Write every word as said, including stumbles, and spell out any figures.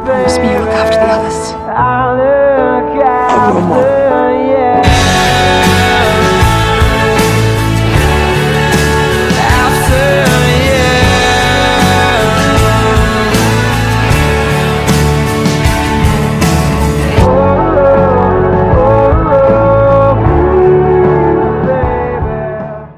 Promise me you'll look after the others. I will, Mom.